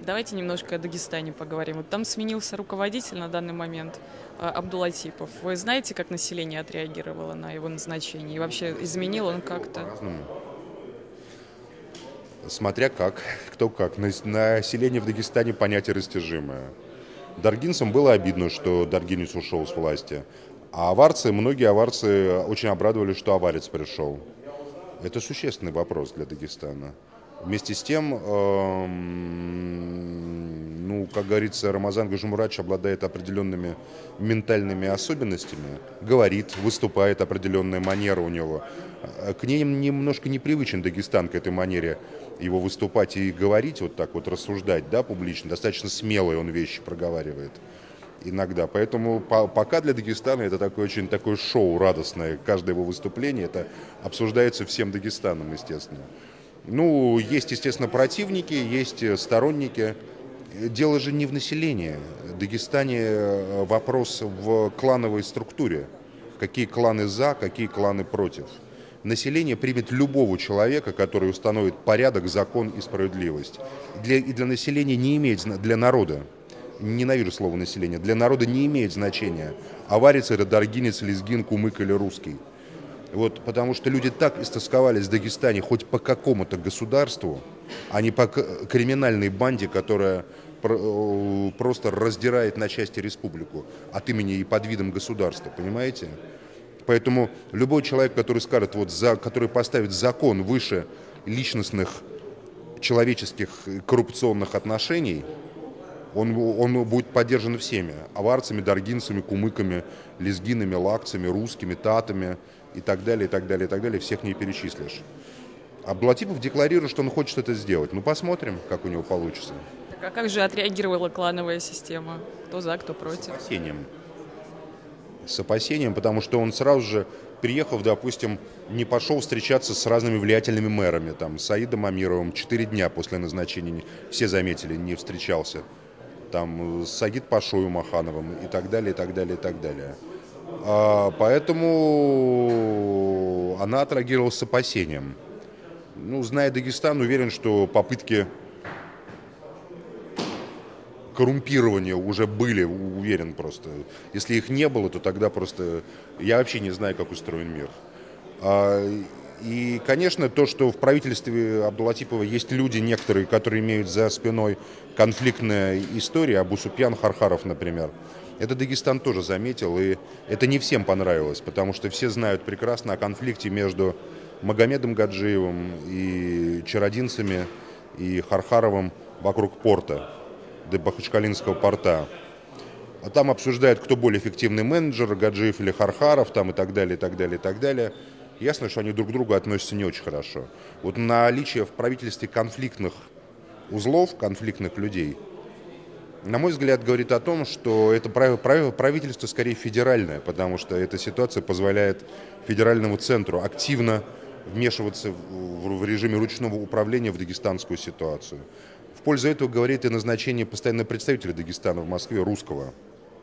Давайте немножко о Дагестане поговорим. Вот там сменился руководитель на данный момент, Абдулатипов. Вы знаете, как население отреагировало на его назначение? И вообще изменил он как-то? По-разному. Смотря как, кто как. Население в Дагестане понятие растяжимое. Даргинцам было обидно, что Даргинец ушел с власти. А аварцы, многие аварцы очень обрадовались, что аварец пришел. Это существенный вопрос для Дагестана. Вместе с тем, ну, как говорится, Рамазан Гажимурадович обладает определенными ментальными особенностями, говорит, выступает, определенная манера у него. К ней немножко непривычен Дагестан, к этой манере его выступать и говорить, вот так вот рассуждать, да, публично. Достаточно смелые он вещи проговаривает иногда. Поэтому пока для Дагестана это такое очень такое шоу радостное. Каждое его выступление это обсуждается всем Дагестаном, естественно. Ну, есть, естественно, противники, есть сторонники. Дело же не в населении. В Дагестане вопрос в клановой структуре. Какие кланы за, какие кланы против. Население примет любого человека, который установит порядок, закон и справедливость. И для населения не имеет, для народа, ненавижу слово население, для народа не имеет значения, аварец это даргинец, лезгин, кумык или русский. Вот, потому что люди так истосковались в Дагестане хоть по какому-то государству, а не по криминальной банде, которая просто раздирает на части республику от имени и под видом государства, понимаете? Поэтому любой человек, который скажет, вот, который поставит закон выше личностных, человеческих коррупционных отношений, он будет поддержан всеми. Аварцами, даргинцами, кумыками, лезгинами, лакцами, русскими, татами и так далее, и так далее, и так далее. Всех не перечислишь. Абдулатипов декларирует, что он хочет это сделать. Ну, посмотрим, как у него получится. Так, а как же отреагировала клановая система? Кто за, кто против? С опасением, потому что он сразу же, приехав, допустим, не пошел встречаться с разными влиятельными мэрами, там, с Саидом Амировым, 4 дня после назначения, все заметили, не встречался, там, с Сагит Пашой Махановым и так далее, и так далее, и так далее. Поэтому она отреагировала с опасением. Ну, зная Дагестан, уверен, что попытки коррумпирования уже были, уверен просто. Если их не было, то тогда просто я вообще не знаю, как устроен мир. И, конечно, то, что в правительстве Абдулатипова есть люди некоторые, которые имеют за спиной конфликтная история, Абу Супьян Хархаров, например, это Дагестан тоже заметил, и это не всем понравилось, потому что все знают прекрасно о конфликте между Магомедом Гаджиевым и чародинцами и Хархаровым вокруг порта, до Бахачкалинского порта. А там обсуждают, кто более эффективный менеджер, Гаджиев или Хархаров, там и так далее, и так далее, и так далее. Ясно, что они друг к другу относятся не очень хорошо. Вот наличие в правительстве конфликтных узлов, конфликтных людей, на мой взгляд, говорит о том, что это правительство скорее федеральное, потому что эта ситуация позволяет федеральному центру активно вмешиваться в режиме ручного управления в дагестанскую ситуацию. В пользу этого говорит и назначение постоянного представителя Дагестана в Москве, русского.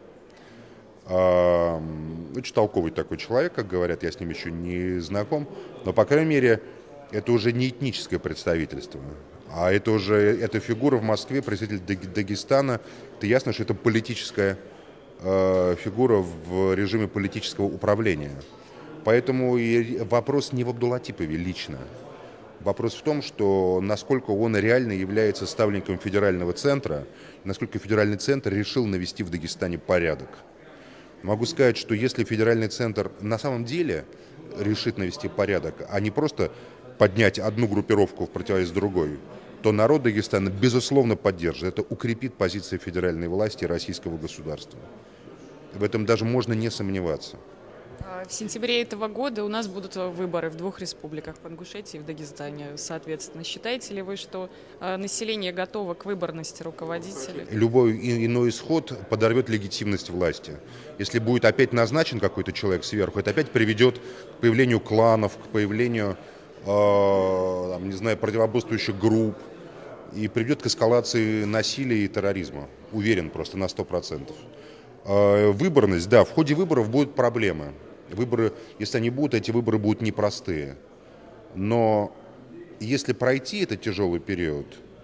Очень толковый такой человек, как говорят, я с ним еще не знаком, но, по крайней мере, это уже не этническое представительство, а это уже эта фигура в Москве, представитель Дагестана, это ясно, что это политическая фигура в режиме политического управления. Поэтому и вопрос не в Абдулатипове лично. Вопрос в том, что насколько он реально является ставленником федерального центра, насколько федеральный центр решил навести в Дагестане порядок. Могу сказать, что если федеральный центр на самом деле решит навести порядок, а не просто поднять одну группировку в противовес другой, то народ Дагестана безусловно поддержит. Это укрепит позиции федеральной власти и российского государства. В этом даже можно не сомневаться. В сентябре этого года у нас будут выборы в 2 республиках, в Ингушетии и в Дагестане, соответственно. Считаете ли вы, что население готово к выборности руководителей? Любой иной исход подорвет легитимность власти. Если будет опять назначен какой-то человек сверху, это опять приведет к появлению кланов, к появлению, не знаю, противоборствующих групп и приведет к эскалации насилия и терроризма. Уверен просто на 100%. Выборность, да, в ходе выборов будут проблемы. Выборы, если они будут, эти выборы будут непростые. Но если пройти этот тяжелый период,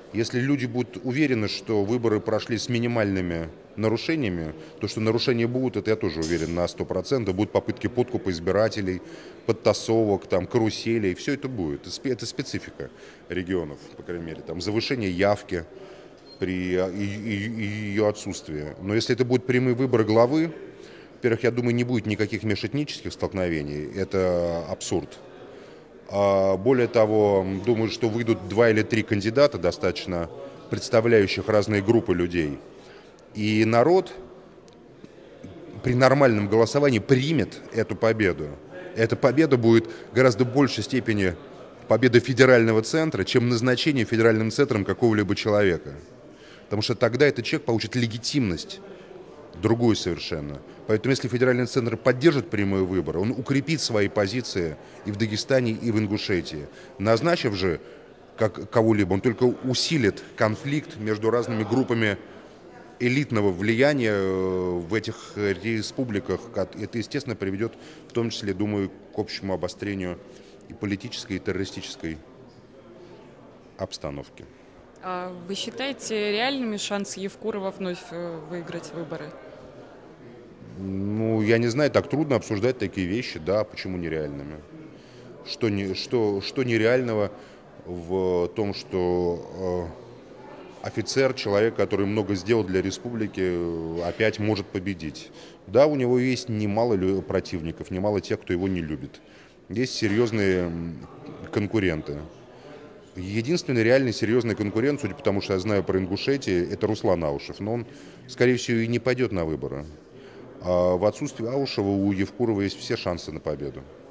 Если люди будут уверены, что выборы прошли с минимальными нарушениями, то, что нарушения будут, это я тоже уверен на 100%. Будут попытки подкупа избирателей, подтасовок, там, каруселей, все это будет. Это специфика регионов, по крайней мере. Там, завышение явки при ее отсутствии. Но если это будут прямые выборы главы, во-первых, я думаю, не будет никаких межэтнических столкновений. Это абсурд. Более того, думаю, что выйдут 2 или 3 кандидата, достаточно представляющих разные группы людей. И народ при нормальном голосовании примет эту победу. Эта победа будет в гораздо большей степени победа федерального центра, чем назначение федеральным центром какого-либо человека. Потому что тогда этот человек получит легитимность, другую совершенно. Поэтому если федеральный центр поддержит прямые выборы, он укрепит свои позиции и в Дагестане, и в Ингушетии. Назначив же кого-либо, он только усилит конфликт между разными группами элитного влияния в этих республиках. Это, естественно, приведет в том числе, думаю, к общему обострению и политической, и террористической обстановки. А вы считаете реальными шансы Евкурова вновь выиграть выборы? Ну, я не знаю, так трудно обсуждать такие вещи, да, почему нереальными? Что нереального в том, что офицер, человек, который много сделал для республики, опять может победить? Да, у него есть немало противников, немало тех, кто его не любит. Есть серьезные конкуренты. Единственный реальный серьезный конкурент, судя по тому, что я знаю про Ингушетию, это Руслан Аушев. Но он, скорее всего, и не пойдет на выборы. А в отсутствие Аушева у Евкурова есть все шансы на победу.